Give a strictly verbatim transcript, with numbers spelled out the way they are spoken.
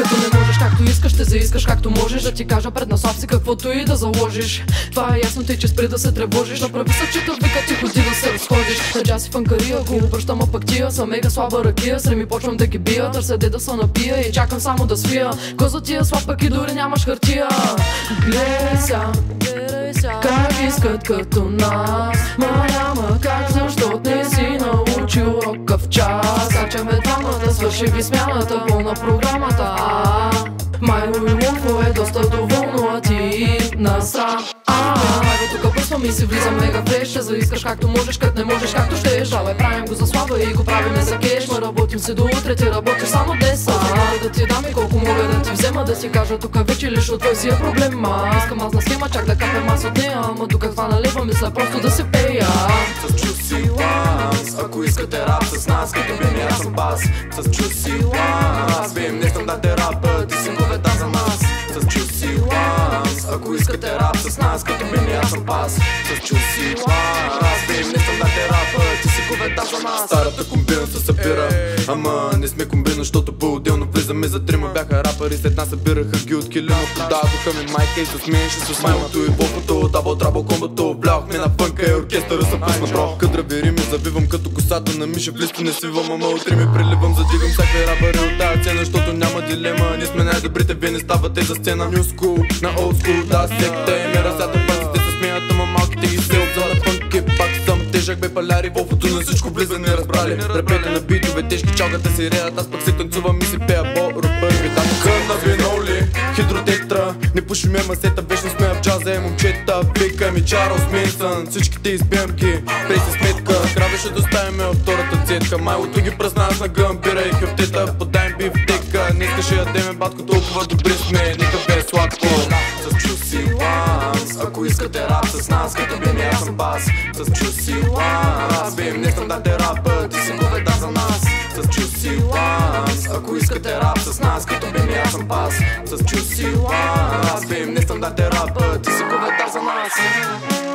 Като не можеш както искаш, ще заискаш както можеш. Да ти кажа пред насов си каквото и да заложиш. Това е ясно, тъй че спри да се тревожиш. Направи се, че вика ти ходи да се разходиш. На джаз и фанкария го обръщам, а пък тия са мега слаба ракия. Среми почвам да ги бия, търся де да се напия и чакам само да свия. Коза ти е слаб, пък и дори нямаш хартия. Гледай ся, как искат като нас, ма няма как, защото не си научил урока в час. Качаме двама да свърши ви смяната, пълна програмата. Майго и Луфо е доста доволно, а ти насра. Майго тука пръсвам и си влизам мега фреш. Ще заискаш както можеш, кът не можеш както щеш. Давай правим го за слава и го правим за кеш. Ма работим се до утре, ти работиш само днес. Да ти дам и колко мога да ти взема. Да си кажа тука вече лично твой си е проблема. Искам аз на схема, чак да капем аз от нея. Ама тука хвана лева, мисля просто да се пея. С Juicy Ones, ако искате рап с нас, като би ми аз съм бас. С Juicy Ones, вие им не стандарте рапа, ти синговете за нас. С Juicy Ones, ако искате рап с нас, като би ми аз съм бас. С Juicy Ones, вие им не стандарте рапа, ти синговете за нас. Старата комбина се събира, ама не сме комбина, защото по-отделно влизаме за трима. Бяха рапъри, след нас събираха ги от килима. Продадоха ми майка и се смееше с майлото и вопото. Дабл трабъл комбото, влявахме на фънка и оркестъра се пусна бро. Кадрави рими завивам като косата на миша, в листо не свивам, ама от рими преливам. Задигам всякакви рапъри от тая цена, защото няма дилема. Ние сме най-добрите, вие не ставате за сцена. New school, на old school, да секта и ме разята пъците се смеят, ама малките ги се обзора фънки. Пак съм тежък бе паляри, волфото на всичко влиза не разбрали. Рапете на битове, тежки чалката си реят, аз пък се танцувам и си пея по-ръпър. Витата кърна виноли, хидротетра, не пушим е масета, вечно сме в джаза, е момчета. Пика ми Чарлз Мейнсън, всичките избием ги, прей се сметка. Трябваше да оставим във втората цетка, майлото ги пръсна аз на гъмбира и хъфтета. Подай бив дека, не искаше ядеме батко, толкова добри сме, нека бе сладко. С Juicy Ones, ако искате рап с нас, като би ми аз съм бас. С Juicy Ones, вие им не стандарте рапа, ти синговете за нас. С Juicy Ones, ако искате рап с нас, като би ми аз съм бас. С Juicy Ones, вие им не стандарте рапа, ти синговете за нас.